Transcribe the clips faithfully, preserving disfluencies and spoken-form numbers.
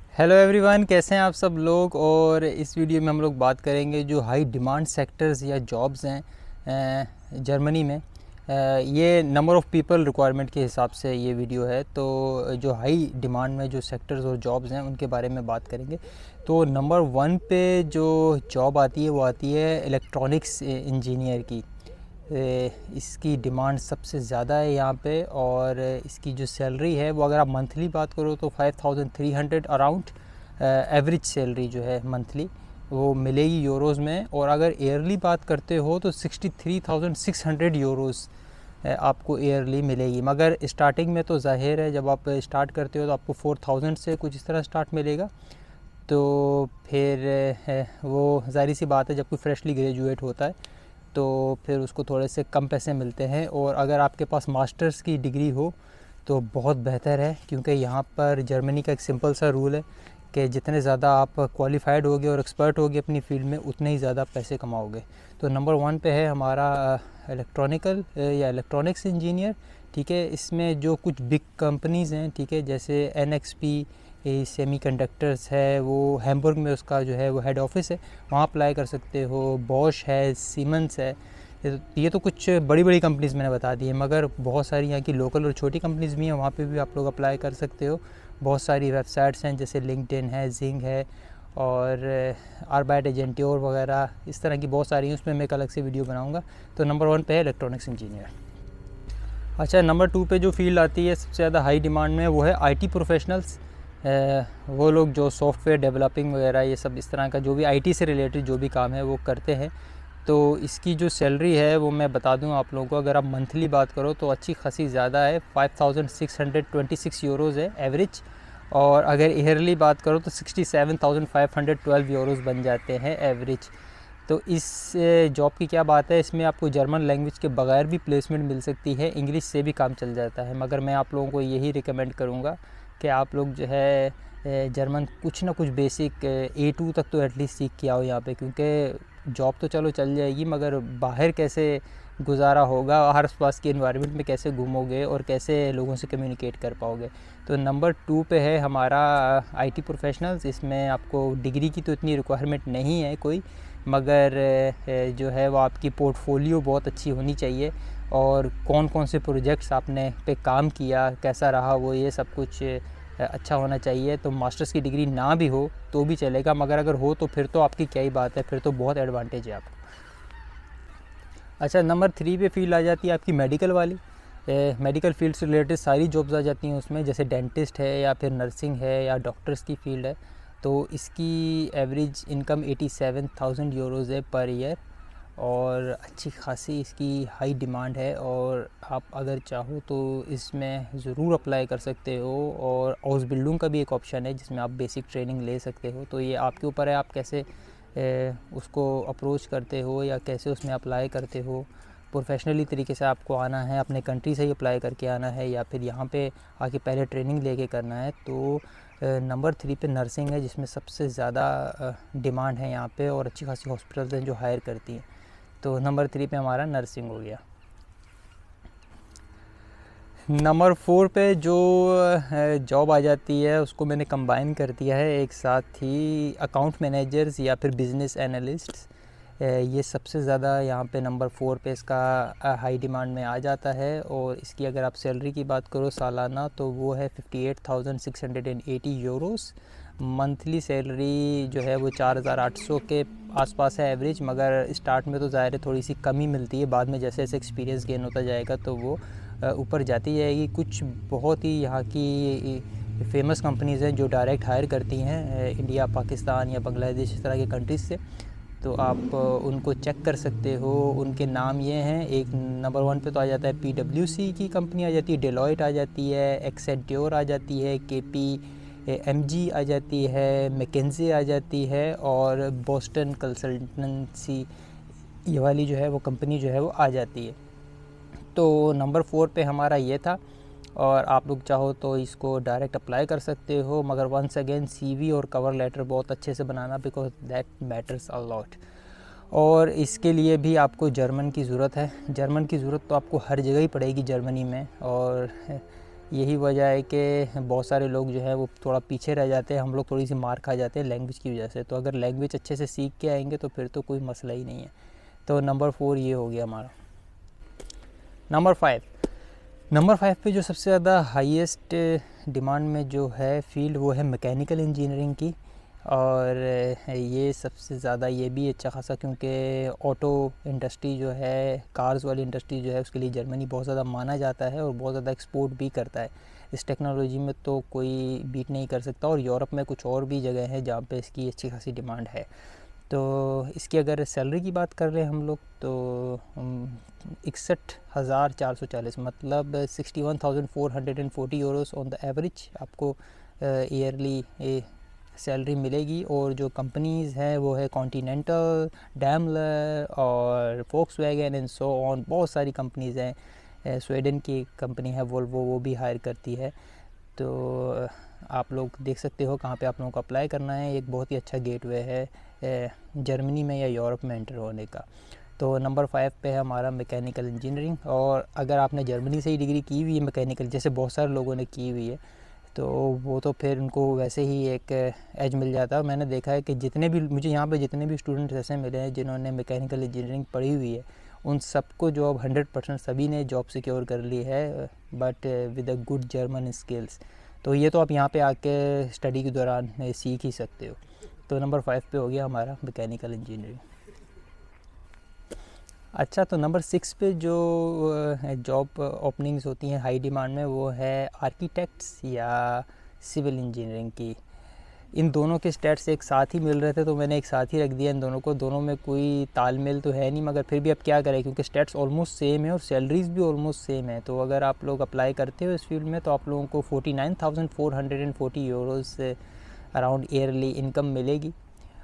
Hello everyone, कैसे हैं आप सब लोग। और इस वीडियो में हम लोग बात करेंगे जो हाई डिमांड सेक्टर्स या जॉब्स हैं अ, जर्मनी में। अ, ये नंबर ऑफ़ पीपल रिक्वायरमेंट के हिसाब से ये वीडियो है। तो जो हाई डिमांड में जो सेक्टर्स और जॉब्स हैं उनके बारे में बात करेंगे। तो नंबर वन पे जो जॉब आती है वो आती है इलेक्ट्रॉनिक्स इंजीनियर की। ए, इसकी डिमांड सबसे ज़्यादा है यहाँ पे। और इसकी जो सैलरी है वो अगर आप मंथली बात करो तो five thousand three hundred around average salary जो है मंथली वो मिलेगी यूरोज़ में। और अगर ईयरली बात करते हो तो sixty three thousand six hundred euros आपको ईयरली मिलेगी। मगर स्टार्टिंग में तो ज़ाहिर है जब आप स्टार्ट करते हो तो आपको फोर थाउजेंड से कुछ इस तरह स्टार्ट मिलेगा। तो फिर वो ज़ाहिर सी बात है जब कोई फ्रेशली ग्रेजुएट होता है तो फिर उसको थोड़े से कम पैसे मिलते हैं। और अगर आपके पास मास्टर्स की डिग्री हो तो बहुत बेहतर है, क्योंकि यहाँ पर जर्मनी का एक सिंपल सा रूल है कि जितने ज़्यादा आप क्वालिफाइड होगे और एक्सपर्ट होगे अपनी फ़ील्ड में उतने ही ज़्यादा पैसे कमाओगे। तो नंबर वन पे है हमारा इलेक्ट्रॉनिकल या इलेक्ट्रॉनिक्स इंजीनियर। ठीक है, इसमें जो कुछ बिग कंपनीज़ हैं, ठीक है, जैसे N X P semiconductors है, वो हैम्बर्ग में उसका जो है वो हेड ऑफिस है, वहाँ अप्लाई कर सकते हो। बॉश है, सीमेंस है। ये तो कुछ बड़ी बड़ी कंपनीज़ मैंने बता दी है, मगर बहुत सारी यहाँ की लोकल और छोटी कंपनीज़ भी हैं, वहाँ पे भी आप लोग अप्लाई कर सकते हो। बहुत सारी वेबसाइट्स हैं जैसे लिंक्डइन है, जिंग है और आर्बाइट एजेंट्योर वगैरह, इस तरह की बहुत सारी हैं। उसमें मैं एक अलग से वीडियो बनाऊँगा। तो नंबर वन पे है इलेक्ट्रॉनिक्स इंजीनियर। अच्छा, नंबर टू पे जो फील्ड आती है सबसे ज़्यादा हाई डिमांड में वो है आईटी प्रोफेशनल्स। वो लोग जो सॉफ्टवेयर डेवलपिंग वगैरह ये सब इस तरह का जो भी आईटी से रिलेटेड जो भी काम है वो करते हैं। तो इसकी जो सैलरी है वो मैं बता दूं आप लोगों को। अगर आप मंथली बात करो तो अच्छी खासी ज़्यादा है, five thousand six hundred twenty six euros है एवरेज। और अगर ईयरली बात करो तो sixty seven thousand five hundred twelve euros बन जाते हैं एवरेज। तो इस जॉब की क्या बात है, इसमें आपको जर्मन लैंग्वेज के बगैर भी प्लेसमेंट मिल सकती है, इंग्लिश से भी काम चल जाता है। मगर मैं आप लोगों को यही रिकमेंड करूँगा कि आप लोग जो है जर्मन कुछ ना कुछ बेसिक ए टू तक तो एटलीस्ट सीख के आओ यहाँ पे, क्योंकि जॉब तो चलो चल जाएगी मगर बाहर कैसे गुजारा होगा, हर पास के इन्वायरमेंट में कैसे घूमोगे और कैसे लोगों से कम्युनिकेट कर पाओगे। तो नंबर टू पे है हमारा आईटी प्रोफेशनल्स। इसमें आपको डिग्री की तो इतनी रिक्वायरमेंट नहीं है कोई, मगर जो है वो आपकी पोर्टफोलियो बहुत अच्छी होनी चाहिए और कौन कौन से प्रोजेक्ट्स आपने पे काम किया, कैसा रहा वो, ये सब कुछ अच्छा होना चाहिए। तो मास्टर्स की डिग्री ना भी हो तो भी चलेगा, मगर अगर हो तो फिर तो आपकी क्या ही बात है, फिर तो बहुत एडवांटेज है आपको। अच्छा, नंबर थ्री पे फील्ड आ जाती है आपकी मेडिकल वाली। मेडिकल फील्ड से रिलेटेड सारी जॉब्स आ जाती हैं उसमें, जैसे डेंटिस्ट है या फिर नर्सिंग है या डॉक्टर्स की फ़ील्ड है। तो इसकी average income eighty seven thousand euros है पर ईयर। और अच्छी खासी इसकी हाई डिमांड है और आप अगर चाहो तो इसमें ज़रूर अप्लाई कर सकते हो। और ऑसबिल्डिंग का भी एक ऑप्शन है जिसमें आप बेसिक ट्रेनिंग ले सकते हो। तो ये आपके ऊपर है, आप कैसे ए, उसको अप्रोच करते हो या कैसे उसमें अप्लाई करते हो। प्रोफेशनली तरीके से आपको आना है, अपने कंट्री से ही अप्लाई करके आना है या फिर यहाँ पे आके पहले ट्रेनिंग लेके करना है। तो नंबर थ्री पे नर्सिंग है जिसमें सबसे ज़्यादा डिमांड है यहाँ पे, और अच्छी खासी हॉस्पिटल्स हैं जो हायर करती हैं। तो नंबर थ्री पे हमारा नर्सिंग हो गया। नंबर फोर पे जो जॉब आ जाती है उसको मैंने कंबाइन कर दिया है एक साथ ही, अकाउंट मैनेजर्स या फिर बिज़नेस एनालिस्ट्स। ये सबसे ज़्यादा यहाँ पे नंबर फोर पे इसका हाई डिमांड में आ जाता है। और इसकी अगर आप सैलरी की बात करो सालाना तो वो है fifty eight thousand six hundred and eighty euros. Monthly salary जो है वो चार हज़ार आठ सौ के आसपास है एवरेज, मगर स्टार्ट में तो ज़ाहिर है थोड़ी सी कमी मिलती है, बाद में जैसे जैसे एक्सपीरियंस गेन होता जाएगा तो वो ऊपर जाती जाएगी। कुछ बहुत ही यहाँ की फेमस कंपनीज़ हैं जो डायरेक्ट हायर करती हैं इंडिया, पाकिस्तान या बांग्लादेश इस तरह के कंट्रीज़ से। तो आप उनको चेक कर सकते हो। उनके नाम ये हैं, एक नंबर वन पे तो आ जाता है पीडब्ल्यूसी की कंपनी आ जाती है, डेलॉयट आ जाती है, एक्सेंट्योर आ जाती है, केपी एमजी आ जाती है, मैकेंजी आ जाती है और बोस्टन कंसल्टेंसी ये वाली जो है वो कंपनी जो है वो आ जाती है। तो नंबर फोर पे हमारा ये था और आप लोग चाहो तो इसको डायरेक्ट अप्लाई कर सकते हो, मगर वंस अगेन सीवी और कवर लेटर बहुत अच्छे से बनाना, because that matters a lot. और इसके लिए भी आपको जर्मन की ज़रूरत है। जर्मन की ज़रूरत तो आपको हर जगह ही पड़ेगी जर्मनी में। और यही वजह है कि बहुत सारे लोग जो है वो थोड़ा पीछे रह जाते हैं, हम लोग थोड़ी सी मार खा जाते हैं लैंग्वेज की वजह से। तो अगर लैंग्वेज अच्छे से सीख के आएंगे तो फिर तो कोई मसला ही नहीं है। तो नंबर फोर ये हो गया हमारा। नंबर फाइव नंबर फाइव पे जो सबसे ज़्यादा हाईएस्ट डिमांड में जो है फील्ड वो है मैकेनिकल इंजीनियरिंग की। और ये सबसे ज़्यादा ये भी अच्छा खासा, क्योंकि ऑटो इंडस्ट्री जो है, कार्स वाली इंडस्ट्री जो है, उसके लिए जर्मनी बहुत ज़्यादा माना जाता है और बहुत ज़्यादा एक्सपोर्ट भी करता है। इस टेक्नोलॉजी में तो कोई बीट नहीं कर सकता। और यूरोप में कुछ और भी जगह हैं जहाँ पे इसकी अच्छी खासी डिमांड है। तो इसकी अगर सैलरी की बात कर रहे हैं हम लोग तो इकसठ हज़ार चार सौ चालीस मतलब sixty one thousand four hundred and forty euros on the average आपको ईयरली सैलरी मिलेगी। और जो कंपनीज़ हैं वो है कॉन्टिनेंटल, डैमलर और फोक्सवैगन एंड सो ऑन। बहुत सारी कंपनीज़ हैं। स्वीडन की कंपनी है वोल्वो, वो भी हायर करती है। तो आप लोग देख सकते हो कहाँ पे आप लोगों को अप्लाई करना है। एक बहुत ही अच्छा गेटवे है जर्मनी में या यूरोप में एंटर होने का। तो नंबर फाइव पे है हमारा मैकेनिकल इंजीनियरिंग। और अगर आपने जर्मनी से ही डिग्री की हुई है मैकेनिकल, जैसे बहुत सारे लोगों ने की हुई है, तो वो तो फिर उनको वैसे ही एक एज मिल जाता है। मैंने देखा है कि जितने भी मुझे यहाँ पे जितने भी स्टूडेंट्स ऐसे मिले हैं जिन्होंने मैकेनिकल इंजीनियरिंग पढ़ी हुई है, उन सबको जॉब हंड्रेड परसेंट सभी ने जॉब सिक्योर कर ली है, but with a good German skills. तो ये तो आप यहाँ पे आके स्टडी के दौरान सीख ही सकते हो। तो नंबर फाइव पे हो गया हमारा मैकेनिकल इंजीनियरिंग। अच्छा, तो नंबर सिक्स पे जो जॉब ओपनिंग्स होती हैं हाई डिमांड में, वो है आर्किटेक्ट्स या सिविल इंजीनियरिंग की। इन दोनों के स्टेट्स एक साथ ही मिल रहे थे तो मैंने एक साथ ही रख दिया इन दोनों को। दोनों में कोई तालमेल तो है नहीं, मगर फिर भी अब क्या करें, क्योंकि स्टेट्स ऑलमोस्ट सेम है और सैलरीज़ भी ऑलमोस्ट सेम है। तो अगर आप लोग अप्लाई करते हो इस फील्ड में तो आप लोगों को forty nine thousand four hundred and forty euros से अराउंड ईयरली इनकम मिलेगी।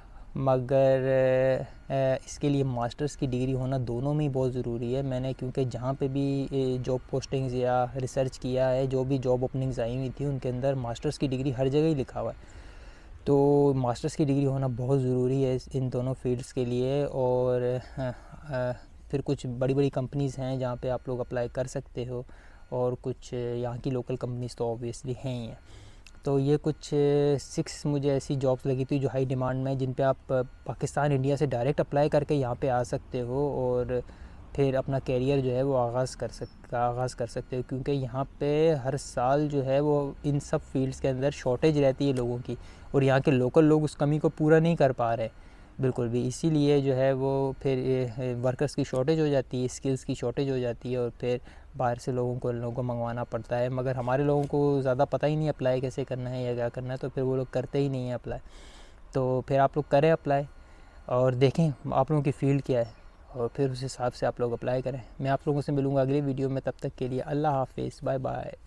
मगर इसके लिए मास्टर्स की डिग्री होना दोनों में ही बहुत ज़रूरी है। मैंने क्योंकि जहाँ पे भी जॉब पोस्टिंग्स या रिसर्च किया है, जो भी जॉब ओपनिंग्स आई हुई थी उनके अंदर मास्टर्स की डिग्री हर जगह ही लिखा हुआ है। तो मास्टर्स की डिग्री होना बहुत ज़रूरी है इन दोनों फील्ड्स के लिए। और आ, आ, फिर कुछ बड़ी बड़ी कंपनीज़ हैं जहाँ पे आप लोग अप्लाई कर सकते हो, और कुछ यहाँ की लोकल कंपनीज़ तो ऑब्वियसली हैं ही हैं। तो ये कुछ सिक्स मुझे ऐसी जॉब्स लगी थी जो हाई डिमांड में, जिन पे आप पाकिस्तान इंडिया से डायरेक्ट अप्लाई करके यहाँ पे आ सकते हो और फिर अपना कैरियर जो है वो आगाज़ कर सक आगाज़ कर सकते हो। क्योंकि यहाँ पे हर साल जो है वो इन सब फील्ड्स के अंदर शॉर्टेज रहती है लोगों की, और यहाँ के लोकल लोग उस कमी को पूरा नहीं कर पा रहे बिल्कुल भी। इसीलिए जो है वो फिर वर्कर्स की शॉर्टेज हो जाती है, स्किल्स की शॉर्टेज हो जाती है, और फिर बाहर से लोगों को लोगों को मंगवाना पड़ता है। मगर हमारे लोगों को ज़्यादा पता ही नहीं अप्लाई कैसे करना है या क्या करना है, तो फिर वो लोग करते ही नहीं है अप्लाई। तो फिर आप लोग करें अप्लाई और देखें आप लोगों की फ़ील्ड क्या है, और फिर उस हिसाब से आप लोग अप्लाई करें। मैं आप लोगों से मिलूँगा अगली वीडियो में, तब तक के लिए अल्लाह हाफ़िज़, बाय बाय।